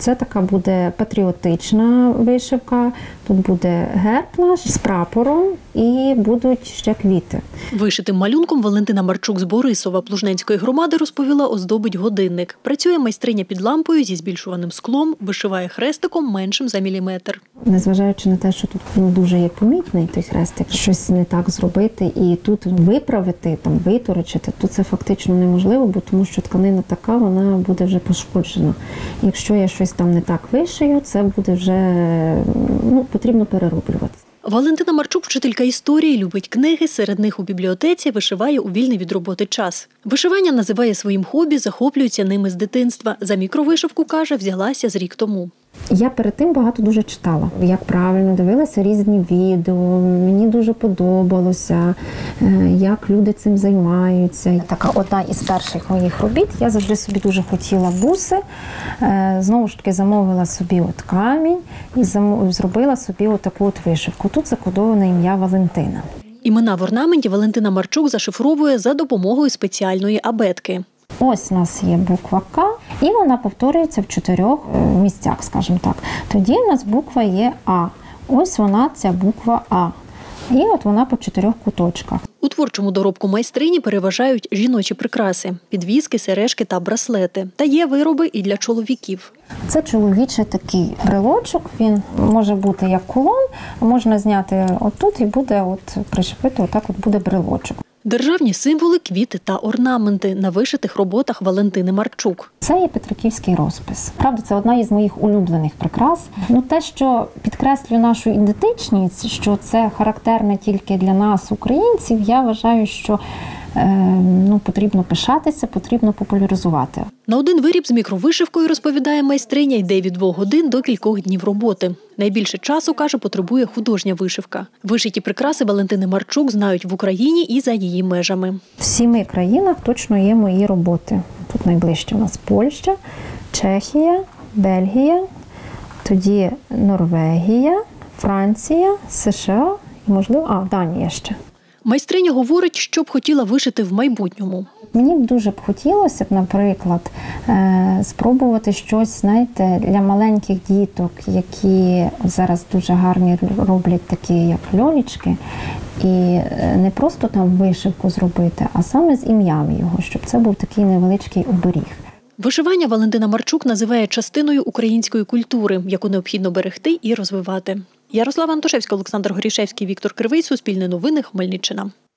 Це така буде патріотична вишивка, тут буде герб наш з прапором і будуть ще квіти. Вишитим малюнком Валентина Марчук з Борисова Плужненської громади розповіла, оздобить годинник. Працює майстриня під лампою зі збільшуваним склом, вишиває хрестиком меншим за міліметр. Незважаючи на те, що тут він дуже є помітний, той хрестик, щось не так зробити і тут виправити, виторочити, то це фактично неможливо, бо тому що тканина така, вона буде вже пошкоджена. Якщо я щось там не так вишию, це буде вже потрібно перероблювати. Валентина Марчук – вчителька історії, любить книги, серед них у бібліотеці, вишиває у вільний від роботи час. Вишивання називає своїм хобі, захоплюється ними з дитинства. За мікровишивку, каже, взялася з рік тому. Я перед тим багато дуже читала, як правильно, дивилася різні відео, мені дуже подобалося, як люди цим займаються. Така одна із перших моїх робіт, я завжди собі дуже хотіла буси, знову ж таки замовила собі камінь і зробила собі таку вишивку. Тут закодоване ім'я Валентина. Імена в орнаменті Валентина Марчук зашифровує за допомогою спеціальної абетки. Ось у нас є буква К, і вона повторюється в 4 місцях, скажімо так. Тоді у нас буква є А. Ось вона, ця буква А. І от вона по 4 куточках. У творчому доробку майстрині переважають жіночі прикраси – підвіски, сережки та браслети. Та є вироби і для чоловіків. Це чоловічий такий брелочок, він може бути як кулон, можна зняти отут і буде пришипити, отак буде брелочок. Державні символи, квіти та орнаменти на вишитих роботах Валентини Марчук. Це є петриківський розпис. Правда, це одна із моїх улюблених прикрас. Те, що підкреслює нашу ідентичність, що це характерне тільки для нас, українців, я вважаю, що потрібно пишатися, потрібно популяризувати. На один виріб з мікровишивкою, розповідає майстриня, йде від 2 годин до кількох днів роботи. Найбільше часу, каже, потребує художня вишивка. Вишиті прикраси Валентини Марчук знають в Україні і за її межами. В 7 країнах точно є мої роботи. Тут найближче у нас Польща, Чехія, Бельгія, тоді Норвегія, Франція, США і, можливо, Данія ще. Майстриня говорить, що б хотіла вишити в майбутньому. Мені б дуже наприклад, спробувати щось, для маленьких діток, які зараз дуже гарні роблять такі, як льолічки, і не просто там вишивку зробити, а саме з ім'ям його, щоб це був такий невеличкий оберіг. Вишивання Валентина Марчук називає частиною української культури, яку необхідно берегти і розвивати. Ярослава Антошевська, Олександр Горішевський, Віктор Кривий, Суспільне новини, Хмельниччина.